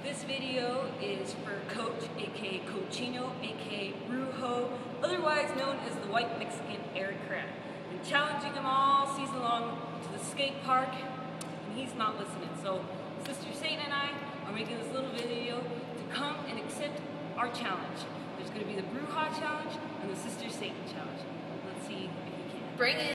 This video is for Coach, aka Cochino, aka Brew, otherwise known as the White Mexican Aircraft. I'm challenging him all season long to the skate park, and he's not listening. So Sister Satan and I are making this little video to come and accept our challenge. There's going to be the Brew challenge and the Sister Satan challenge. Let's see if he can. Bring it.